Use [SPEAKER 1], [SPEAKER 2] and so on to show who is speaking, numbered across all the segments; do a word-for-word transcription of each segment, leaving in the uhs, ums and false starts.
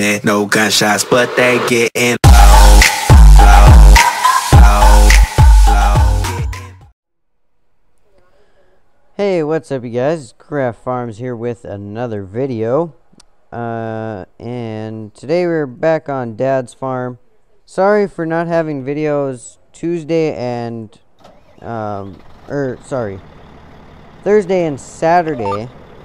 [SPEAKER 1] hear no gunshots, but they getting low, low, low, low.
[SPEAKER 2] Hey, what's up, you guys? Craft Farms here with another video. Uh, and today we're back on Dad's farm. Sorry for not having videos Tuesday and, um, er, sorry, Thursday and Saturday.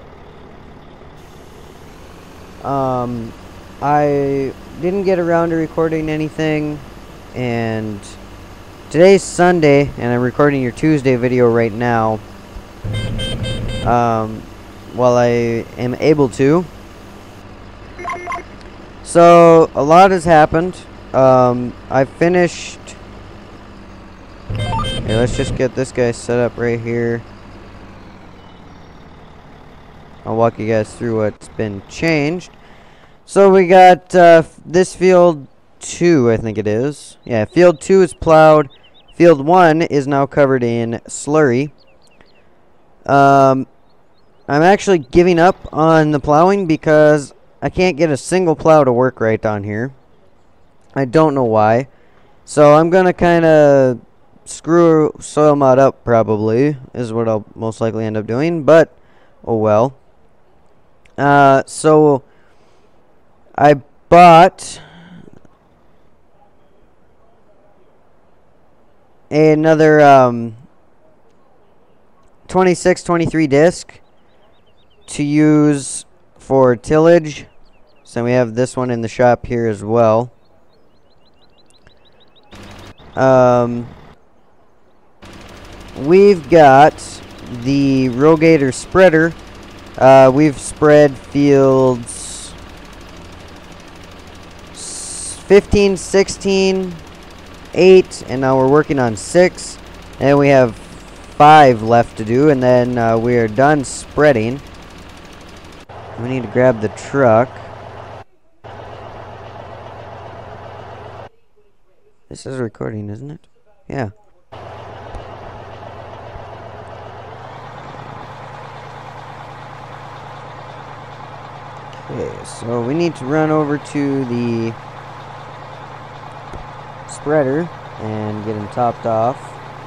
[SPEAKER 2] Um, I didn't get around to recording anything, and today's Sunday, and I'm recording your Tuesday video right now, um, while I am able to. So, a lot has happened. Um, I finished... Okay, let's just get this guy set up right here. I'll walk you guys through what's been changed. So we got uh, this field two, I think it is. Yeah, field two is plowed. Field one is now covered in slurry. Um, I'm actually giving up on the plowing because I can't get a single plow to work right down here. I don't know why. So I'm going to kind of screw soil mod up, probably, is what I'll most likely end up doing. But, oh well. Uh, so I bought another um, twenty-six twenty-three disc to use for tillage. So we have this one in the shop here as well. Um, we've got the RoGator spreader. Uh, we've spread fields fifteen, sixteen, eight, and now we're working on six. And we have five left to do, and then uh, we are done spreading. We need to grab the truck. This is recording, isn't it? Yeah. Okay, so we need to run over to the spreader and get him topped off.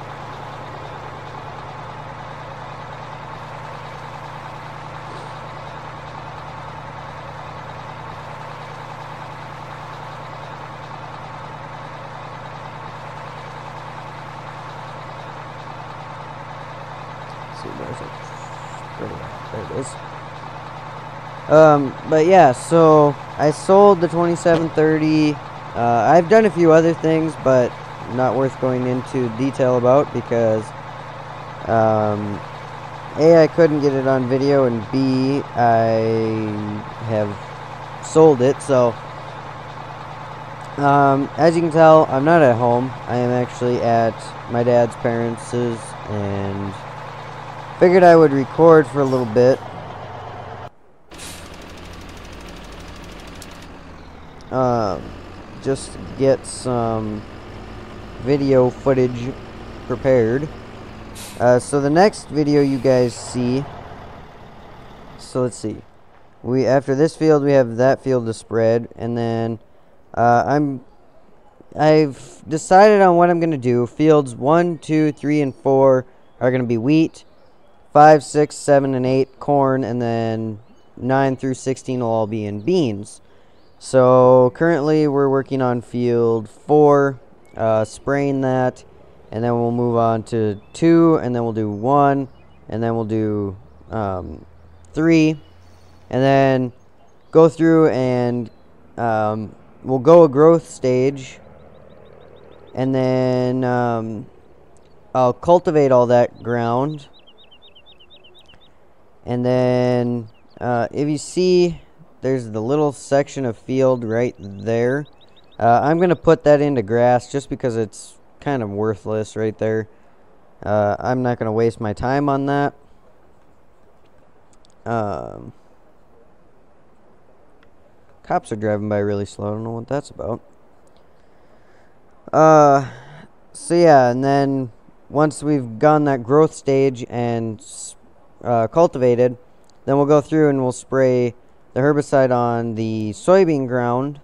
[SPEAKER 2] Let's see, where's it? There it is. Um, but yeah, so I sold the twenty-seven thirty. Uh, I've done a few other things, but not worth going into detail about because, um, A, I couldn't get it on video, and B, I have sold it. So, um, as you can tell, I'm not at home. I am actually at my dad's parents', and figured I would record for a little bit. Um, just get some video footage prepared. Uh, so the next video you guys see, so let's see, we after this field we have that field to spread, and then uh, I'm I've decided on what I'm gonna do. Fields one, two, three, and four are gonna be wheat. Five, six, seven, and eight corn, and then nine through sixteen will all be in beans. So currently we're working on field four, uh, spraying that, and then we'll move on to two, and then we'll do one, and then we'll do um, three, and then go through and um, we'll go a growth stage, and then um, I'll cultivate all that ground, and then uh, if you see, there's the little section of field right there. Uh, I'm going to put that into grass just because it's kind of worthless right there. Uh, I'm not going to waste my time on that. Um, cops are driving by really slow. I don't know what that's about. Uh, so yeah, and then once we've gone that growth stage and uh, cultivated, then we'll go through and we'll spray the herbicide on the soybean ground,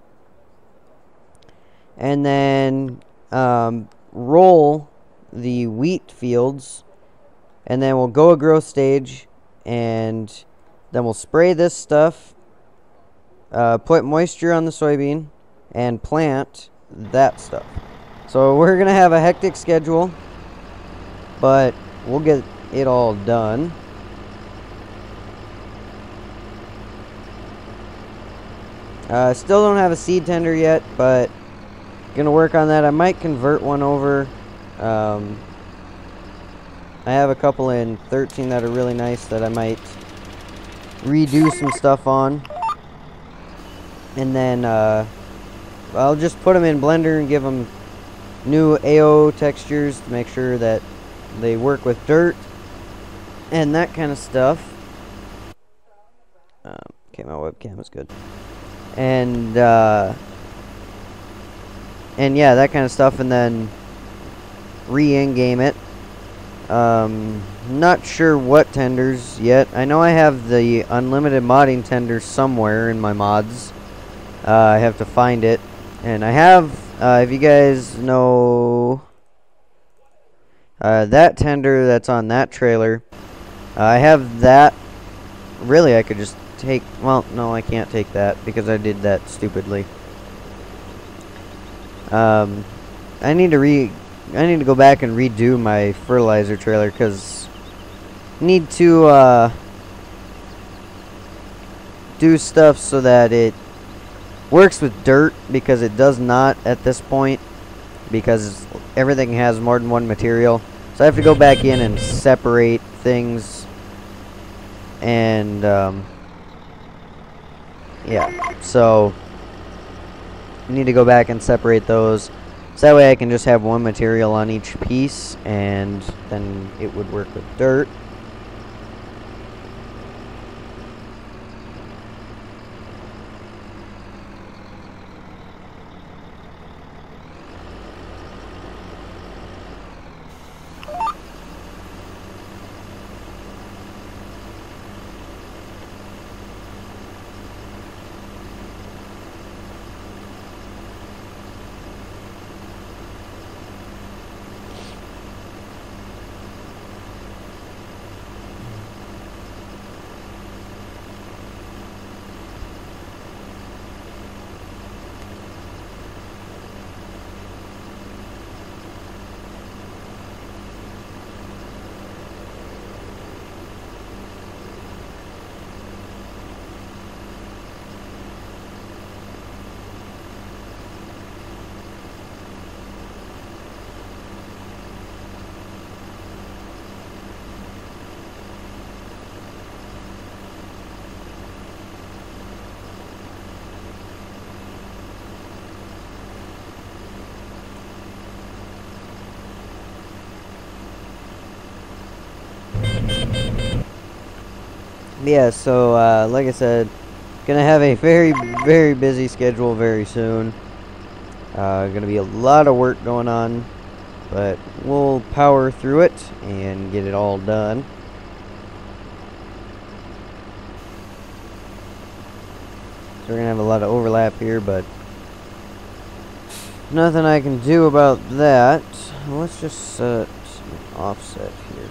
[SPEAKER 2] and then um, roll the wheat fields, and then we'll go a growth stage, and then we'll spray this stuff, uh, put moisture on the soybean, and plant that stuff. So we're gonna have a hectic schedule, but we'll get it all done. Uh, still don't have a seed tender yet, but gonna work on that. I might convert one over. Um, I have a couple in thirteen that are really nice that I might redo some stuff on. And then uh, I'll just put them in Blender and give them new A O textures to make sure that they work with dirt and that kind of stuff. Um, okay, my webcam is good. And uh, and yeah, that kind of stuff, and then re-in-game it. Um, not sure what tenders yet. I know I have the unlimited modding tender somewhere in my mods. Uh, I have to find it, and I have. Uh, if you guys know uh, that tender that's on that trailer, uh, I have that. Really, I could just take. Well, no, I can't take that because I did that stupidly. Um, I need to re. I need to go back and redo my fertilizer trailer because I need to uh, do stuff so that it works with dirt, because it does not at this point, because everything has more than one material. So I have to go back in and separate things, and um, yeah, so I need to go back and separate those, so that way I can just have one material on each piece, and then it would work with dirt. Yeah, so uh, like I said, gonna have a very, very busy schedule very soon. Uh, gonna be a lot of work going on, but we'll power through it and get it all done. So we're gonna have a lot of overlap here, but nothing I can do about that. Let's just set an offset here.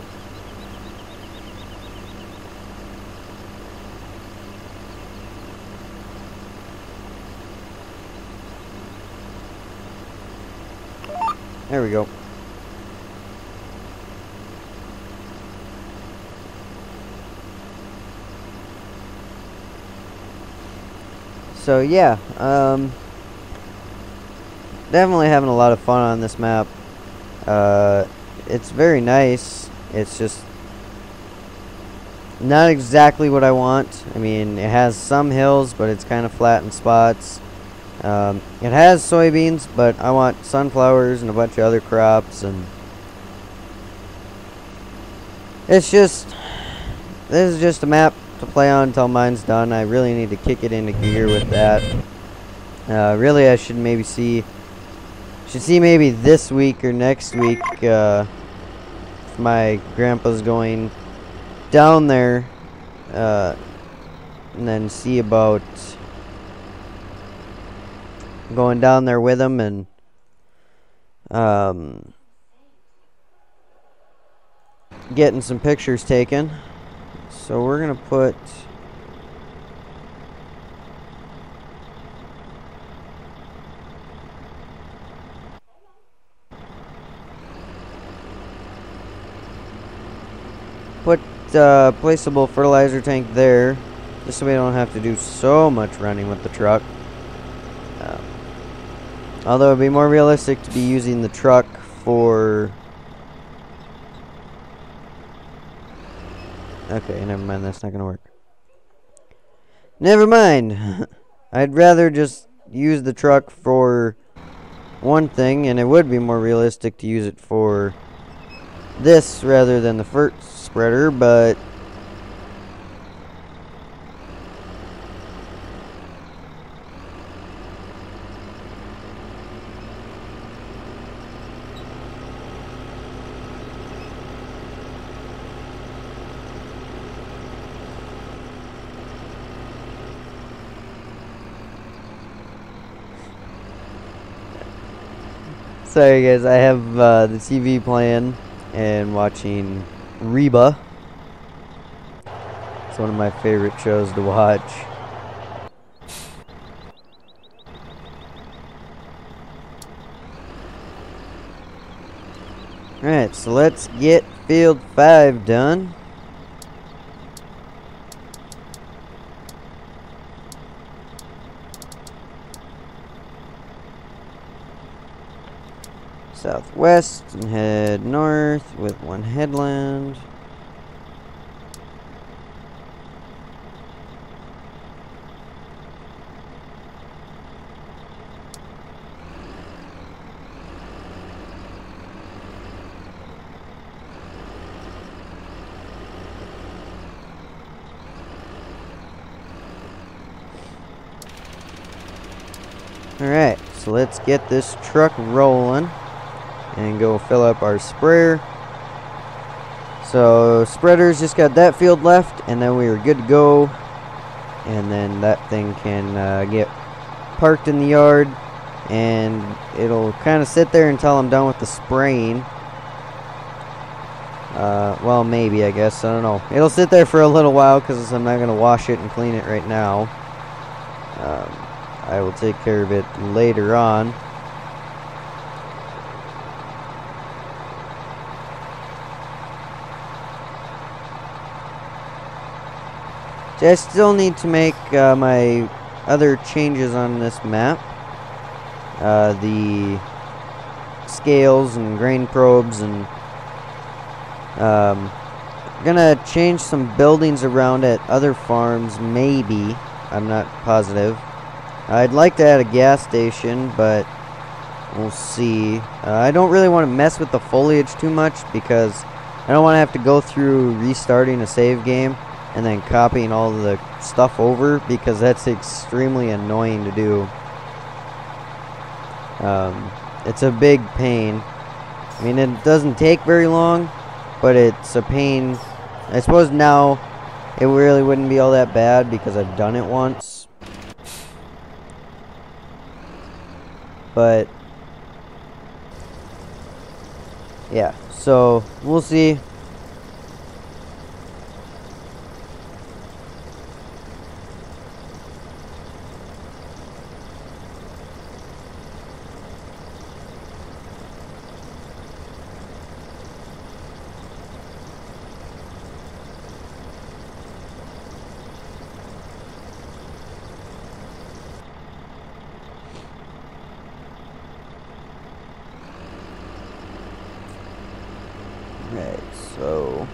[SPEAKER 2] There we go. So yeah, um, definitely having a lot of fun on this map. Uh, it's very nice. It's just not exactly what I want. I mean, it has some hills, but it's kind of flat in spots. Um, it has soybeans, but I want sunflowers and a bunch of other crops, and it's just, this is just a map to play on until mine's done. I really need to kick it into gear with that. Uh, really, I should maybe see, should see maybe this week or next week, uh, if my grandpa's going down there, uh, and then see about going down there with him and um, getting some pictures taken. So we're gonna put put uh, placeable fertilizer tank there, just so we don't have to do so much running with the truck. Uh, although it'd be more realistic to be using the truck for... Okay, never mind, that's not gonna work. Never mind! I'd rather just use the truck for one thing, and it would be more realistic to use it for this rather than the fert spreader, but sorry guys, I have uh, the T V playing and watching Reba. It's one of my favorite shows to watch. Alright, so let's get field five done. Southwest and head north with one headland. Alright, so let's get this truck rolling and go fill up our sprayer. So spreaders just got that field left, and then we are good to go, and then that thing can uh, get parked in the yard, and it'll kind of sit there until I'm done with the spraying. Uh, well, maybe, I guess, I don't know. It'll sit there for a little while because I'm not going to wash it and clean it right now. um, I will take care of it later on. I still need to make uh, my other changes on this map. Uh, the scales and grain probes, and um, gonna change some buildings around at other farms, maybe. I'm not positive. I'd like to add a gas station, but we'll see. Uh, I don't really want to mess with the foliage too much because I don't want to have to go through restarting a save game and then copying all the stuff over, because that's extremely annoying to do. Um, it's a big pain. I mean, it doesn't take very long, but it's a pain. I suppose now it really wouldn't be all that bad because I've done it once. But yeah, so we'll see. Right, so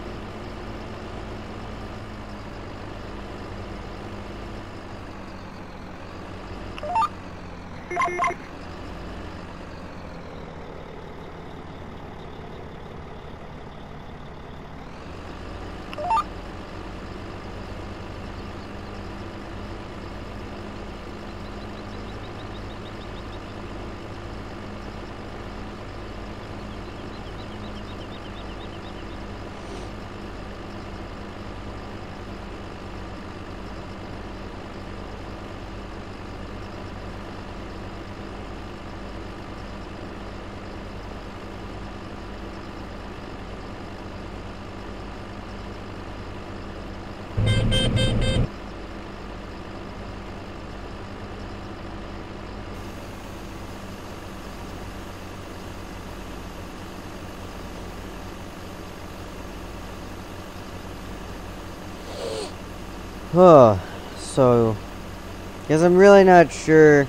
[SPEAKER 2] Huh. So, because I'm really not sure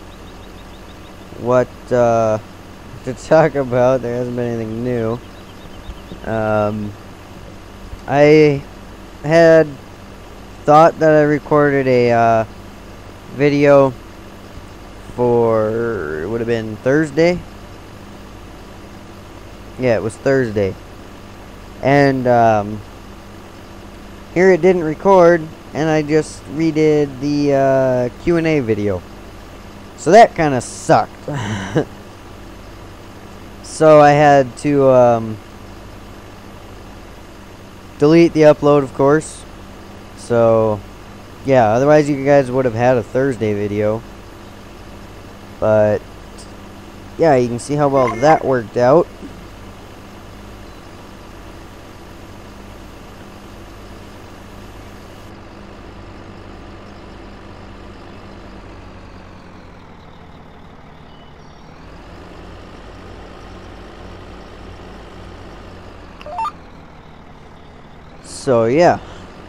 [SPEAKER 2] what uh, to talk about. There hasn't been anything new. Um, I had thought that I recorded a uh, video for, it would have been Thursday. Yeah, it was Thursday. And um, here it didn't record, and I just redid the uh, Q and A video. So that kind of sucked. So I had to um, delete the upload, of course. So yeah, otherwise you guys would have had a Thursday video. But yeah, you can see how well that worked out. So yeah.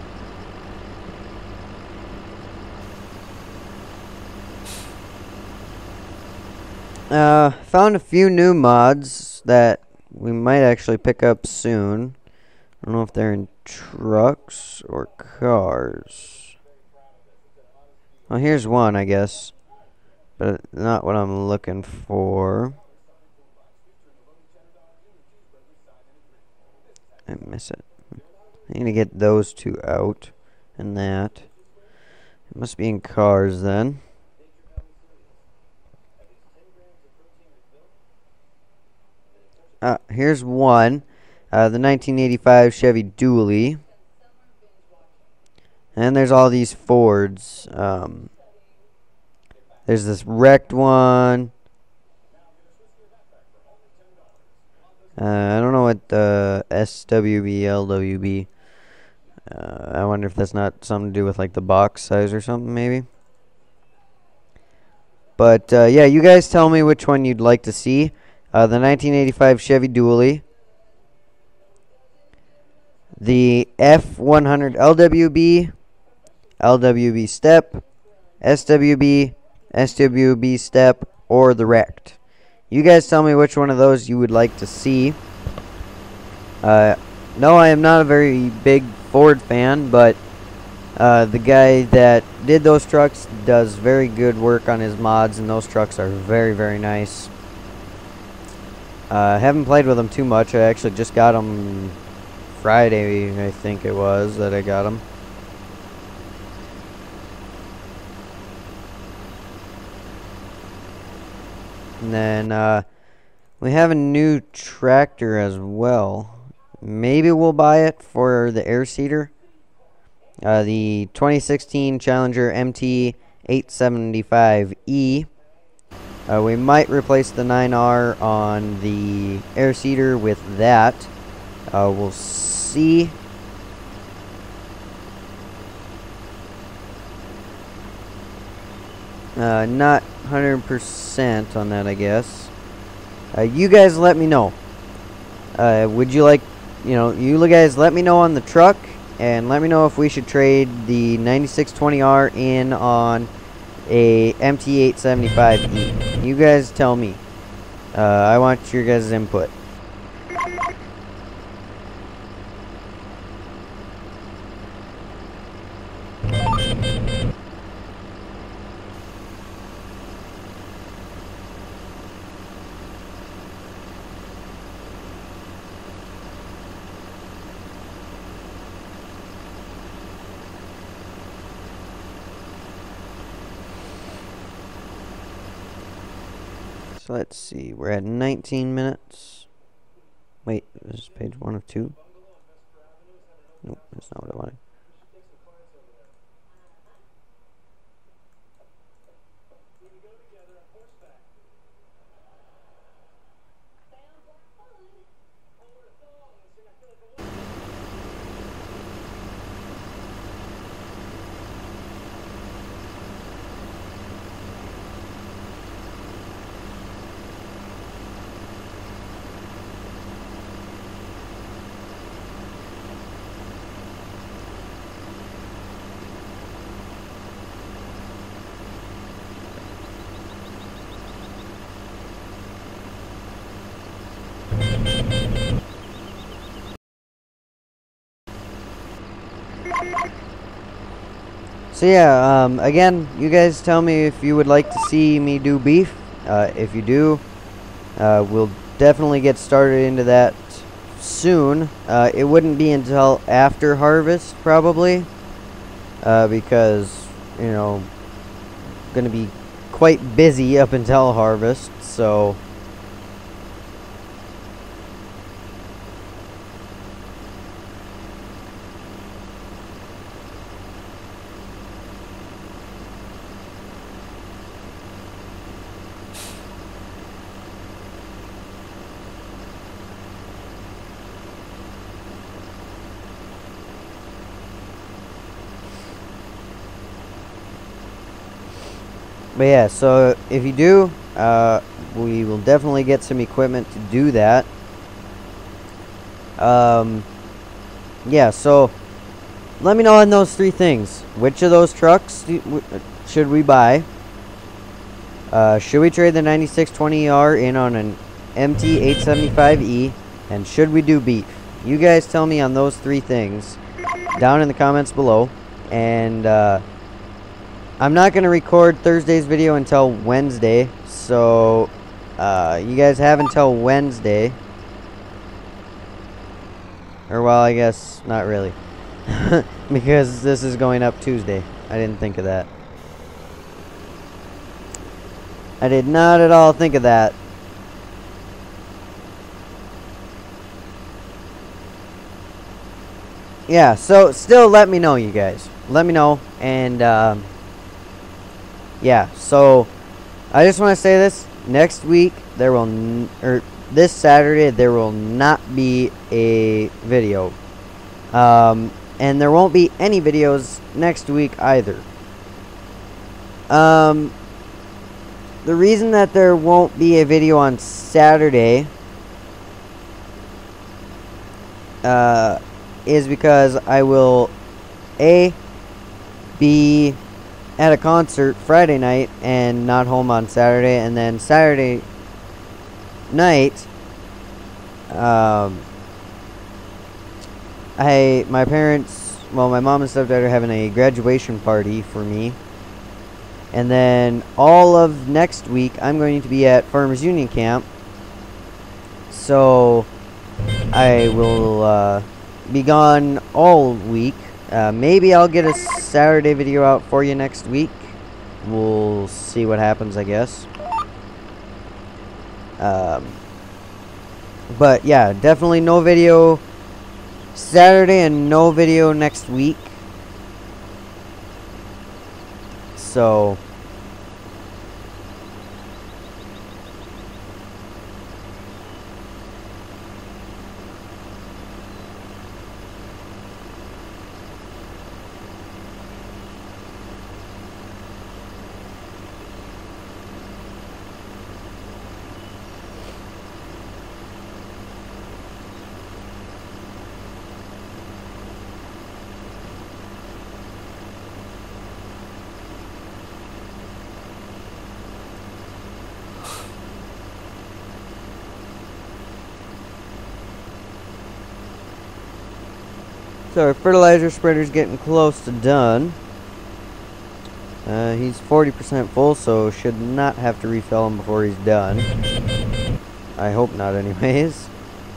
[SPEAKER 2] Uh, found a few new mods that we might actually pick up soon. I don't know if they're in trucks or cars. Well, here's one, I guess, but not what I'm looking for. I miss it. I need to get those two out and that. It must be in cars then. Ah, here's one. Uh, the nineteen eighty-five Chevy Dually. And there's all these Fords. Um, there's this wrecked one. Uh, I don't know what the S W B, L W B. Uh, I wonder if that's not something to do with like the box size or something, maybe. But uh, yeah, you guys tell me which one you'd like to see. Uh, the nineteen eighty-five Chevy Dually, the F one hundred L W B, L W B Step, S W B, S W B Step, or the Wrecked. You guys tell me which one of those you would like to see. Uh, no, I am not a very big Ford fan, but uh, the guy that did those trucks does very good work on his mods, and those trucks are very, very nice. I uh, haven't played with them too much. I actually just got them Friday, I think it was, that I got them. And then uh, we have a new tractor as well. Maybe we'll buy it for the air seeder. Uh, the twenty sixteen Challenger M T eight seventy-five E. Uh, we might replace the nine R on the air seeder with that. Uh, we'll see. Uh, not one hundred percent on that, I guess. Uh, you guys let me know. Uh, would you like, you know, you guys let me know on the truck, and let me know if we should trade the ninety-six twenty R in on a M T eight seventy-five E. You guys tell me. Uh, I want your guys' input. So let's see, we're at nineteen minutes. Wait, this is page one of two? Nope, that's not what I wanted. So yeah, um, again, you guys tell me if you would like to see me do beef. Uh, if you do, uh, we'll definitely get started into that soon. Uh, it wouldn't be until after harvest, probably, uh, because, you know, going to be quite busy up until harvest, so... But yeah, so if you do, uh, we will definitely get some equipment to do that. Um, yeah, so let me know on those three things. Which of those trucks do, should we buy? Uh, should we trade the ninety-six twenty E R in on an M T eight seventy-five E? And should we do beef? You guys tell me on those three things down in the comments below. And, uh... I'm not going to record Thursday's video until Wednesday, so uh, you guys have until Wednesday. Or, well, I guess not really. Because this is going up Tuesday. I didn't think of that. I did not at all think of that. Yeah, so still let me know, you guys. Let me know, and... Um, yeah, so I just want to say this. Next week, there will, n or this Saturday, there will not be a video. Um, and there won't be any videos next week either. Um, the reason that there won't be a video on Saturday uh, is because I will, A, be at a concert Friday night and not home on Saturday, and then Saturday night, um, I, my parents, well, my mom and stepdad are having a graduation party for me, and then all of next week, I'm going to be at Farmers Union Camp, so I will, uh, be gone all week. Uh, maybe I'll get a Saturday video out for you next week. We'll see what happens, I guess. Um, but yeah, definitely no video Saturday and no video next week. So... So our fertilizer spreader's getting close to done. Uh, he's forty percent full, so should not have to refill him before he's done. I hope not anyways.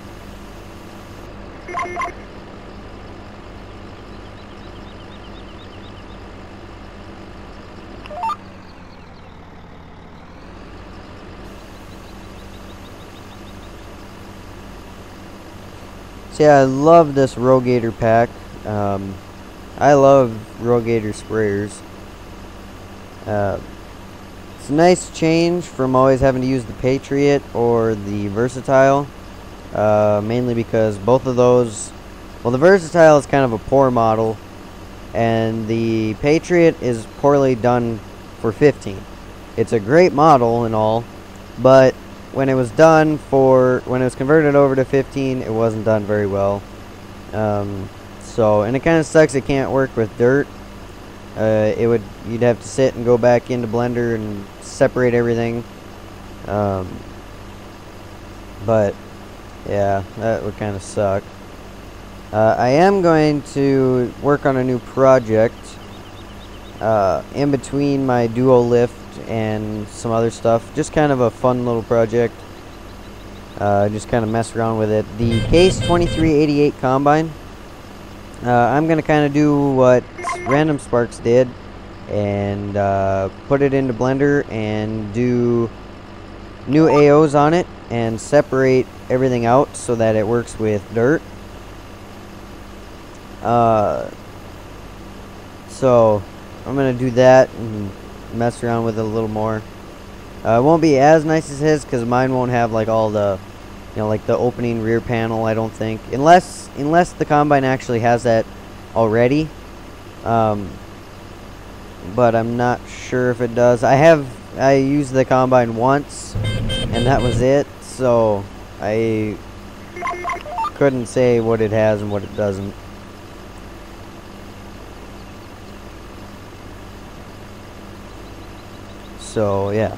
[SPEAKER 2] So yeah, I love this RoGator pack. Um, I love RoGator sprayers. Uh, it's a nice change from always having to use the Patriot or the Versatile. Uh, mainly because both of those... Well, the Versatile is kind of a poor model. And the Patriot is poorly done for fifteen. It's a great model and all. But when it was done for... When it was converted over to fifteen, it wasn't done very well. Um, so, and it kind of sucks it can't work with dirt. Uh, it would, you'd have to sit and go back into Blender and separate everything. Um, but, yeah, that would kind of suck. Uh, I am going to work on a new project. uh, in between my duo lift and some other stuff. Just kind of a fun little project. Uh, just kind of mess around with it. The Case twenty-three eighty-eight Combine. Uh, I'm going to kind of do what Random Sparks did and uh, put it into Blender and do new A Os on it and separate everything out so that it works with dirt. Uh, so I'm going to do that and mess around with it a little more. Uh, it won't be as nice as his because mine won't have like all the, you know, like the opening rear panel, I don't think. Unless, unless the Combine actually has that already. Um, but I'm not sure if it does. I have, I used the Combine once and that was it. So I couldn't say what it has and what it doesn't. So yeah.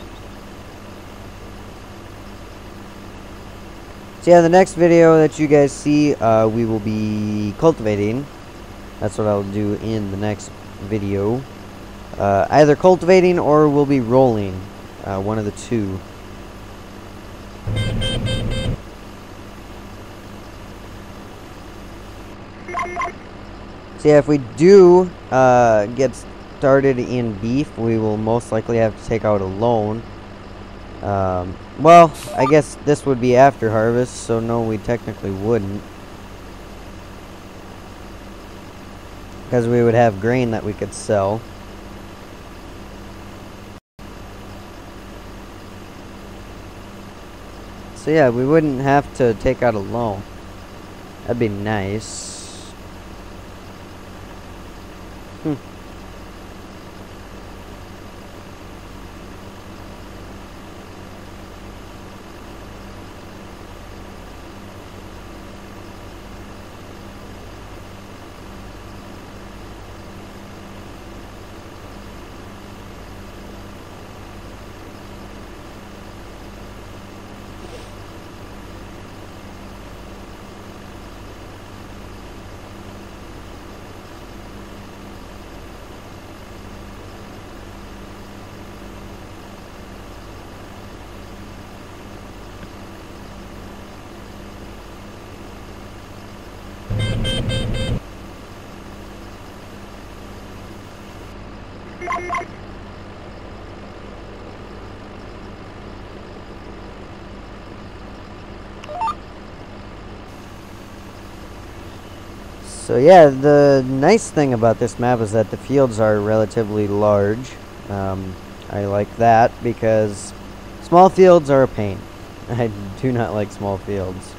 [SPEAKER 2] So yeah, the next video that you guys see, uh, we will be cultivating. That's what I'll do in the next video. Uh, either cultivating or we'll be rolling. Uh, one of the two. So yeah, if we do uh, get started in beef, we will most likely have to take out a loan. Um, well, I guess this would be after harvest, so no, we technically wouldn't. Because we would have grain that we could sell. So yeah, we wouldn't have to take out a loan. That'd be nice. Hmm. So yeah, the nice thing about this map is that the fields are relatively large. Um, I like that because small fields are a pain. I do not like small fields.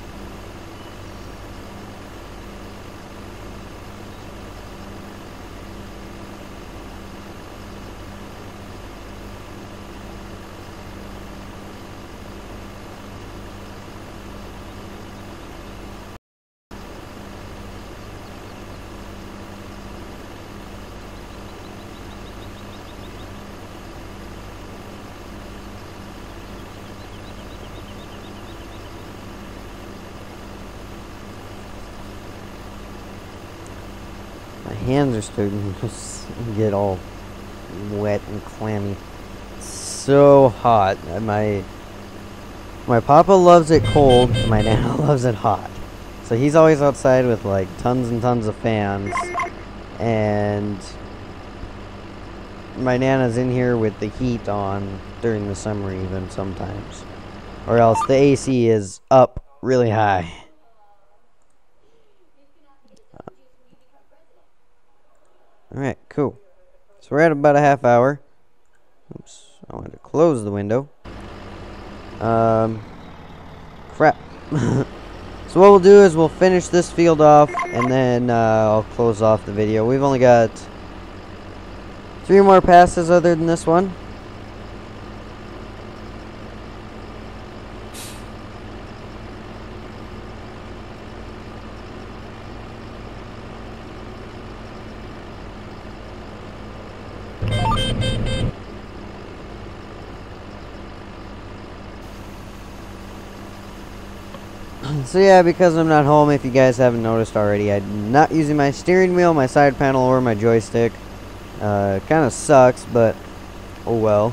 [SPEAKER 2] My hands are starting to get all wet and clammy. It's so hot. My my papa loves it cold, and my nana loves it hot. So he's always outside with like tons and tons of fans, and my nana's in here with the heat on during the summer even sometimes, or else the A C is up really high. Alright, cool. So we're at about a half hour. Oops, I wanted to close the window. Um, crap. So what we'll do is we'll finish this field off, and then uh, I'll close off the video. We've only got three more passes other than this one. So yeah, because I'm not home, if you guys haven't noticed already, I'm not using my steering wheel, my side panel, or my joystick. Uh, kind of sucks, but oh well.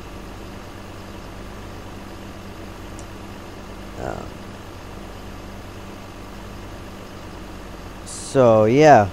[SPEAKER 2] Uh, so yeah.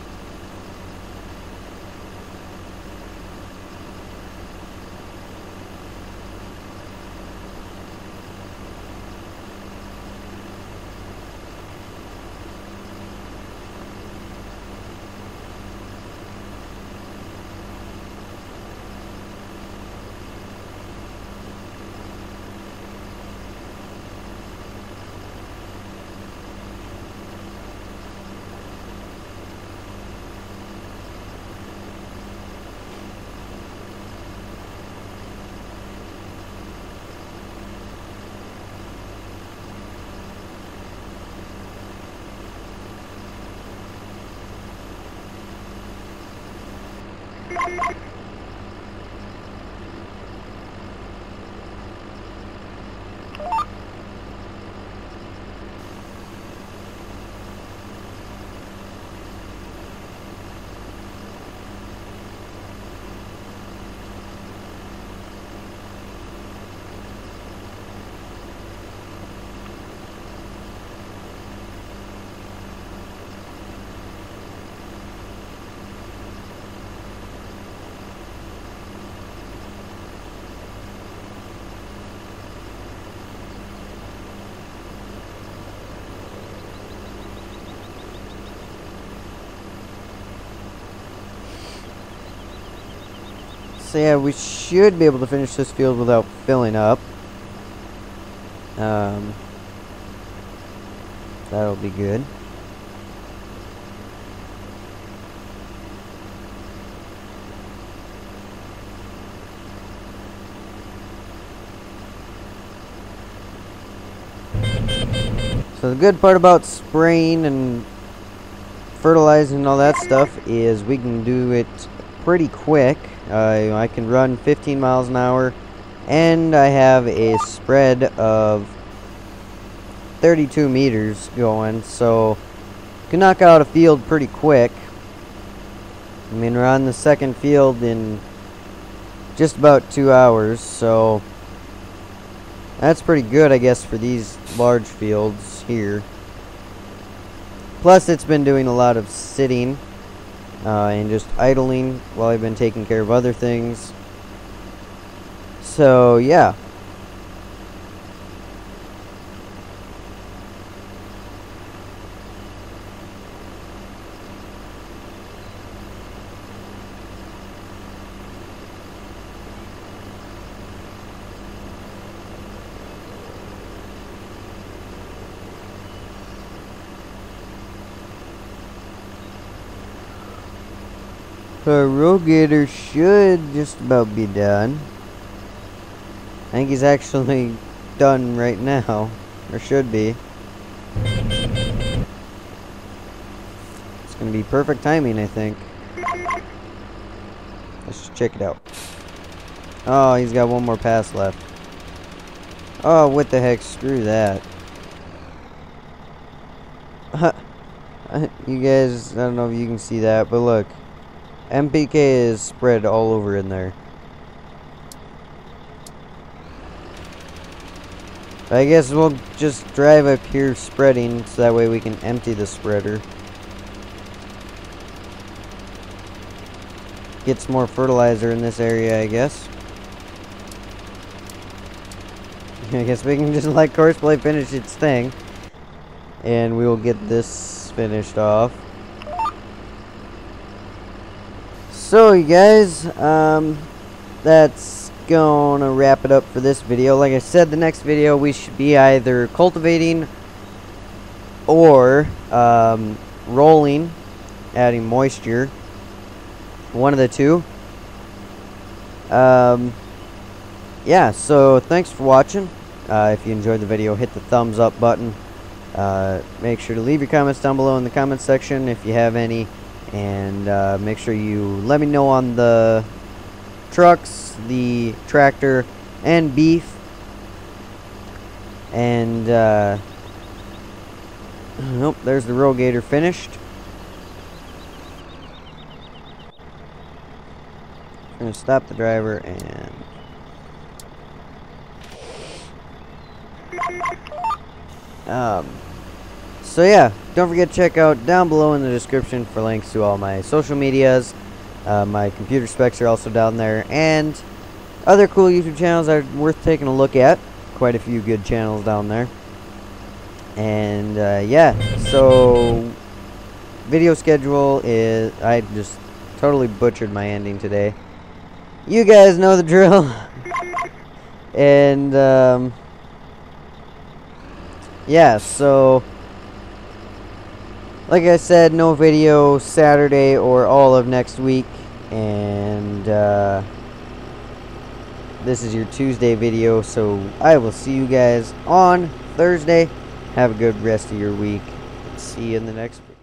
[SPEAKER 2] So yeah, we should be able to finish this field without filling up. Um, that'll be good. So the good part about spraying and fertilizing and all that stuff is we can do it pretty quick. Uh, I can run fifteen miles an hour, and I have a spread of thirty-two meters going, so can knock out a field pretty quick. I mean, we're on the second field in just about two hours, so that's pretty good, I guess, for these large fields here. Plus, it's been doing a lot of sitting uh, and just idling while I've been taking care of other things. So, yeah. Our RoGator should just about be done. I think he's actually done right now, or should be. It's gonna be perfect timing, I think. Let's just check it out. Oh, he's got one more pass left. Oh, what the heck? Screw that. You guys, I don't know if you can see that, but look. M P K is spread all over in there. I guess we'll just drive up here spreading, so that way we can empty the spreader. Get some more fertilizer in this area, I guess. I guess we can just let Courseplay finish its thing. And we will get this finished off. So you guys, um, that's gonna wrap it up for this video. Like I said, the next video we should be either cultivating or um, rolling, adding moisture. One of the two. Um, yeah, so thanks for watching. Uh, if you enjoyed the video, hit the thumbs up button. Uh, make sure to leave your comments down below in the comments section if you have any. And uh, make sure you let me know on the trucks, the tractor, and beef. And, uh, nope, there's the RoGator finished. I'm gonna stop the driver and um so yeah, don't forget to check out down below in the description for links to all my social medias. Uh, my computer specs are also down there, and other cool YouTube channels are worth taking a look at. Quite a few good channels down there. And uh, yeah, so video schedule is, I just totally butchered my ending today. You guys know the drill. And um, yeah, so like I said, no video Saturday or all of next week, and uh, this is your Tuesday video, so I will see you guys on Thursday. Have a good rest of your week. See you in the next video.